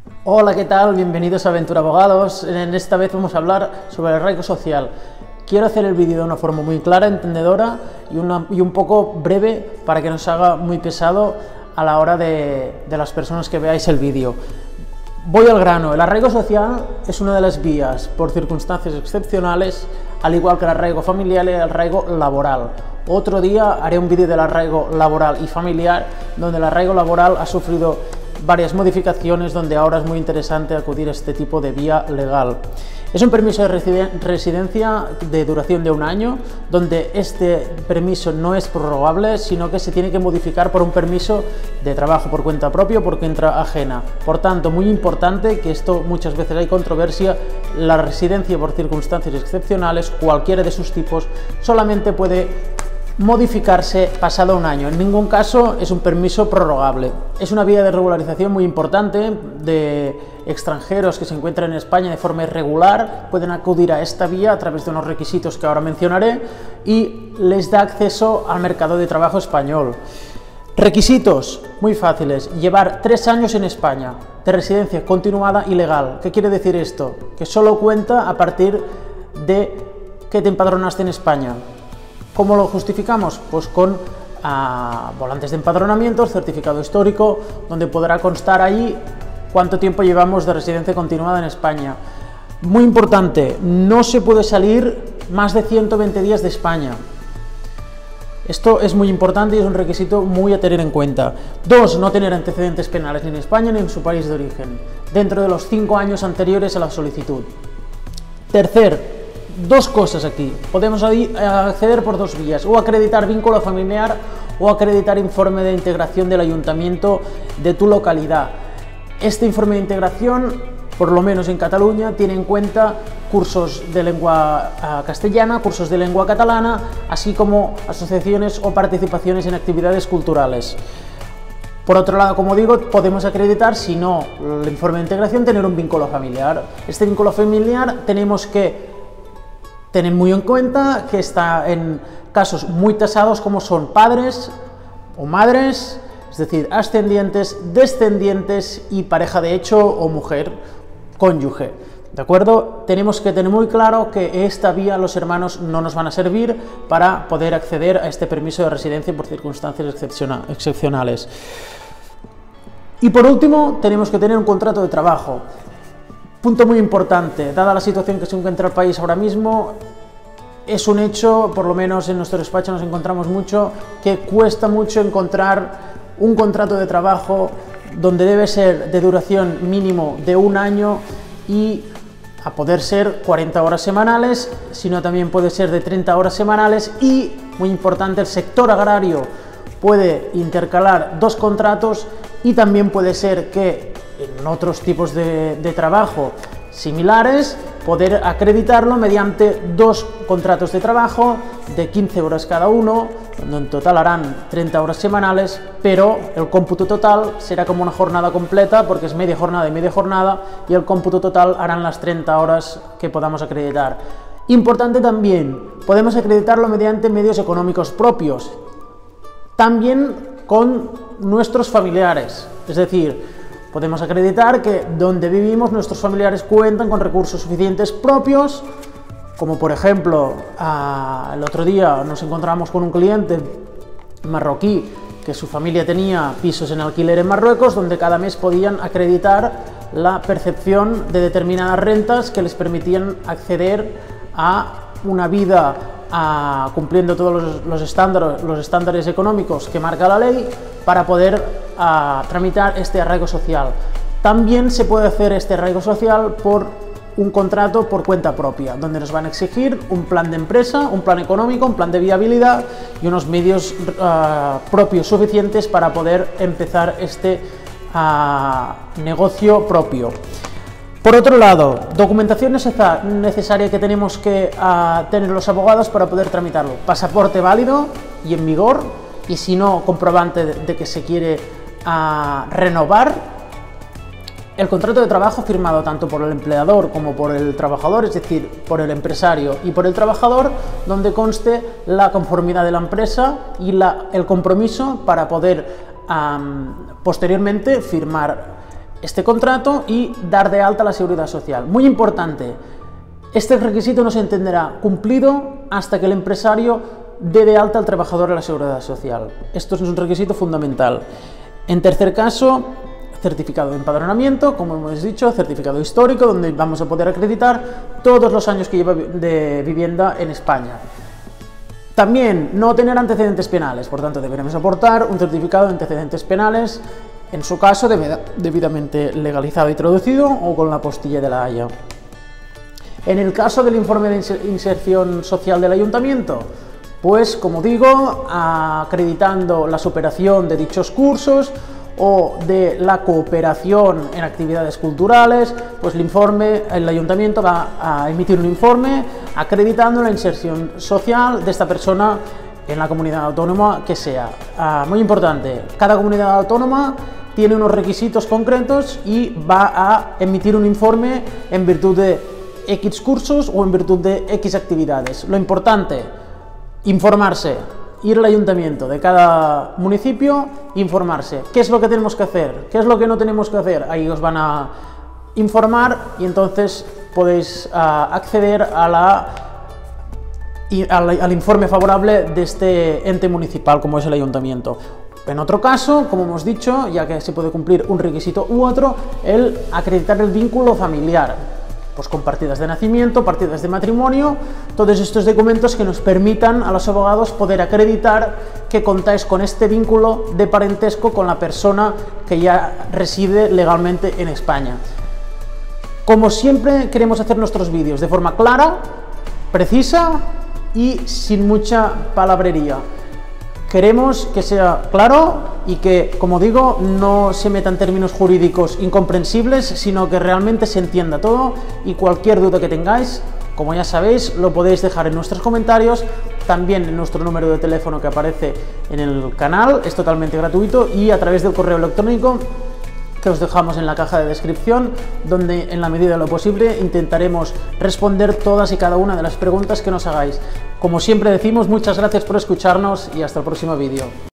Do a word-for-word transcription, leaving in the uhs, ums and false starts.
Hola, ¿qué tal? Bienvenidos a Aventura Abogados. En esta vez vamos a hablar sobre el arraigo social. Quiero hacer el vídeo de una forma muy clara, entendedora y, una, y un poco breve para que no se haga muy pesado a la hora de, de las personas que veáis el vídeo. Voy al grano. El arraigo social es una de las vías por circunstancias excepcionales, al igual que el arraigo familiar y el arraigo laboral. Otro día haré un vídeo del arraigo laboral y familiar, donde el arraigo laboral ha sufrido varias modificaciones, donde ahora es muy interesante acudir a este tipo de vía legal. Es un permiso de residencia de duración de un año, donde este permiso no es prorrogable, sino que se tiene que modificar por un permiso de trabajo por cuenta propia o por cuenta ajena. Por tanto, muy importante, que esto muchas veces hay controversia, la residencia por circunstancias excepcionales, cualquiera de sus tipos, solamente puede modificarse pasado un año. En ningún caso es un permiso prorrogable. Es una vía de regularización muy importante de extranjeros que se encuentran en España de forma irregular. Pueden acudir a esta vía a través de unos requisitos que ahora mencionaré y les da acceso al mercado de trabajo español. Requisitos muy fáciles: llevar tres años en España de residencia continuada y legal. ¿Qué quiere decir esto? Que solo cuenta a partir de que te empadronaste en España. ¿Cómo lo justificamos? Pues con uh, volantes de empadronamiento, certificado histórico, donde podrá constar ahí cuánto tiempo llevamos de residencia continuada en España. Muy importante, no se puede salir más de ciento veinte días de España. Esto es muy importante y es un requisito muy a tener en cuenta. Dos, no tener antecedentes penales ni en España ni en su país de origen, dentro de los cinco años anteriores a la solicitud. Tercer, dos cosas aquí, podemos acceder por dos vías: o acreditar vínculo familiar o acreditar informe de integración del ayuntamiento de tu localidad. Este informe de integración, por lo menos en Cataluña, tiene en cuenta cursos de lengua uh, castellana, cursos de lengua catalana, así como asociaciones o participaciones en actividades culturales. Por otro lado, como digo, podemos acreditar, si no el informe de integración, tener un vínculo familiar. Este vínculo familiar tenemos que tener muy en cuenta que está en casos muy tasados, como son padres o madres, es decir, ascendientes, descendientes y pareja de hecho o mujer, cónyuge. ¿De acuerdo? Tenemos que tener muy claro que esta vía los hermanos no nos van a servir para poder acceder a este permiso de residencia por circunstancias excepcionales. Y por último, tenemos que tener un contrato de trabajo. Punto muy importante, dada la situación que se encuentra el país ahora mismo, es un hecho, por lo menos en nuestro despacho nos encontramos mucho, que cuesta mucho encontrar un contrato de trabajo donde debe ser de duración mínimo de un año y a poder ser cuarenta horas semanales, sino también puede ser de treinta horas semanales y, muy importante, el sector agrario puede intercalar dos contratos y también puede ser que en otros tipos de, de trabajo similares poder acreditarlo mediante dos contratos de trabajo de quince horas cada uno, donde en total harán treinta horas semanales, pero el cómputo total será como una jornada completa, porque es media jornada y media jornada, y el cómputo total harán las treinta horas que podamos acreditar. Importante también, podemos acreditarlo mediante medios económicos propios, también con nuestros familiares, es decir, podemos acreditar que donde vivimos nuestros familiares cuentan con recursos suficientes propios, como por ejemplo, uh, el otro día nos encontramos con un cliente marroquí que su familia tenía pisos en alquiler en Marruecos, donde cada mes podían acreditar la percepción de determinadas rentas que les permitían acceder a una vida uh, cumpliendo todos los, los, estándares, los estándares económicos que marca la ley para poder a tramitar este arraigo social. También se puede hacer este arraigo social por un contrato por cuenta propia, donde nos van a exigir un plan de empresa, un plan económico, un plan de viabilidad y unos medios uh, propios suficientes para poder empezar este uh, negocio propio. Por otro lado, documentación necesaria que tenemos que uh, tener los abogados para poder tramitarlo: pasaporte válido y en vigor, y si no, comprobante de, de que se quiere a renovar, el contrato de trabajo firmado tanto por el empleador como por el trabajador, es decir, por el empresario y por el trabajador, donde conste la conformidad de la empresa y la, el compromiso para poder um, posteriormente firmar este contrato y dar de alta la seguridad social. Muy importante, este requisito no se entenderá cumplido hasta que el empresario dé de alta al trabajador en la seguridad social. Esto es un requisito fundamental. En tercer caso, certificado de empadronamiento, como hemos dicho, certificado histórico, donde vamos a poder acreditar todos los años que lleva de vivienda en España. También no tener antecedentes penales, por tanto deberemos aportar un certificado de antecedentes penales, en su caso debidamente legalizado y traducido o con la apostilla de la Haya. En el caso del informe de inserción social del ayuntamiento, pues como digo, acreditando la superación de dichos cursos o de la cooperación en actividades culturales, pues el informe, el ayuntamiento va a emitir un informe acreditando la inserción social de esta persona en la comunidad autónoma que sea. Ah, muy importante, cada comunidad autónoma tiene unos requisitos concretos y va a emitir un informe en virtud de X cursos o en virtud de X actividades. Lo importante, informarse, ir al ayuntamiento de cada municipio, informarse. ¿Qué es lo que tenemos que hacer? ¿Qué es lo que no tenemos que hacer? Ahí os van a informar y entonces podéis uh, acceder a la, y, al, al informe favorable de este ente municipal como es el ayuntamiento. En otro caso, como hemos dicho, ya que se puede cumplir un requisito u otro, el acreditar el vínculo familiar, pues con partidas de nacimiento, partidas de matrimonio, todos estos documentos que nos permitan a los abogados poder acreditar que contáis con este vínculo de parentesco con la persona que ya reside legalmente en España. Como siempre queremos hacer nuestros vídeos de forma clara, precisa y sin mucha palabrería. Queremos que sea claro y que, como digo, no se metan términos jurídicos incomprensibles, sino que realmente se entienda todo, y cualquier duda que tengáis, como ya sabéis, lo podéis dejar en nuestros comentarios, también en nuestro número de teléfono que aparece en el canal, es totalmente gratuito, y a través del correo electrónico que os dejamos en la caja de descripción, donde en la medida de lo posible intentaremos responder todas y cada una de las preguntas que nos hagáis. Como siempre decimos, muchas gracias por escucharnos y hasta el próximo vídeo.